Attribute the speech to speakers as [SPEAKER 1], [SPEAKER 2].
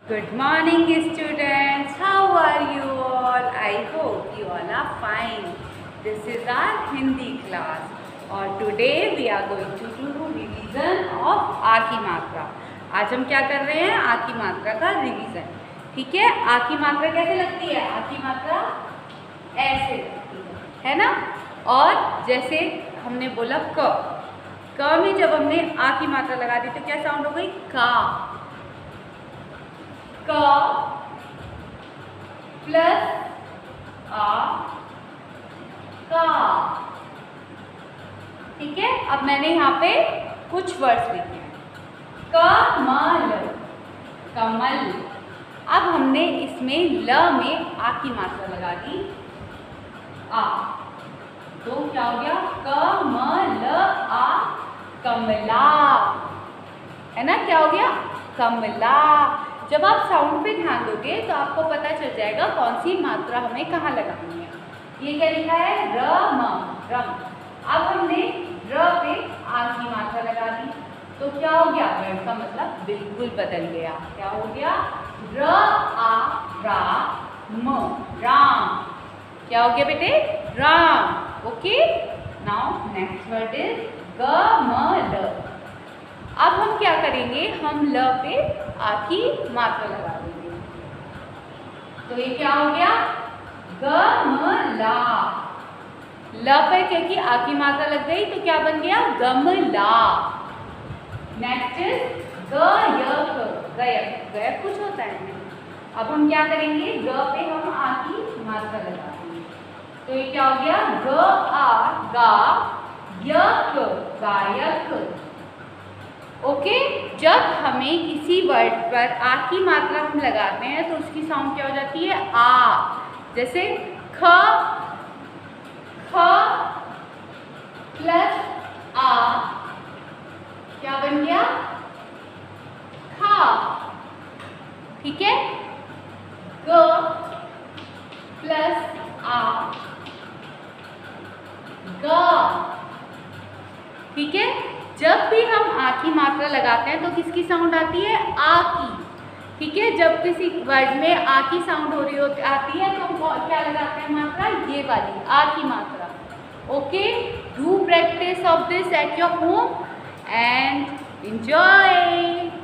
[SPEAKER 1] Good morning students, how are you all? I hope you all are fine. This is our Hindi class और today we are going to do revision of आ की मात्रा। आज हम क्या कर रहे हैं? आ की मात्रा का रिवीजन। ठीक है, आ की मात्रा कैसे लगती है? आ की मात्रा ऐसे लगती है ना। और जैसे हमने बोला क में जब हमने आ की मात्रा लगा दी तो क्या साउंड हो गई? का। क प्लस आ का। ठीक है, अब मैंने यहाँ पे कुछ वर्ड्स लिखे हैं। कमल, कमल। अब हमने इसमें ल में आ की मात्रा लगा दी आ, तो क्या हो गया? कमल आ, कमला। है ना, क्या हो गया? कमला। जब आप साउंड पे ध्यान दोगे तो आपको पता चल जाएगा कौन सी मात्रा हमें कहाँ लगानी है। ये क्या लिखा है? रम, रम। अब हमने र पे आ की मात्रा लगा दी तो क्या हो गया? वर्ड का मतलब बिल्कुल बदल गया। क्या हो गया? र आ रा म, राम। क्या हो गया बेटे? Ram. Okay, now next word is गमल। अब हम क्या करेंगे? हम ल पे आ की मात्रा लगा देंगे तो ये क्या हो गया? गमला। ल पे क्योंकि आ की मात्रा लग गई तो क्या बन गया? गमला। Next is गयक, गयक। गयक कुछ होता है। अब हम क्या करेंगे? ग पे हम आ की मात्रा लगा देंगे तो ये क्या हो गया? ग आ गा यक, गायक। ओके, जब हमें किसी वर्ड पर आ की मात्रा हम लगाते हैं तो उसकी साउंड क्या हो जाती है? आ। जैसे ख, ख प्लस आ क्या बन गया? खा। ठीक है, ग प्लस आ गा। ठीक है, जब भी हम आ की मात्रा लगाते हैं तो किसकी साउंड आती है? आ की। ठीक है, जब किसी वर्ड में आ की साउंड हो रही आती है तो हम क्या लगाते हैं मात्रा? ये वाली आ की मात्रा। Okay, do practice of this at your home and enjoy.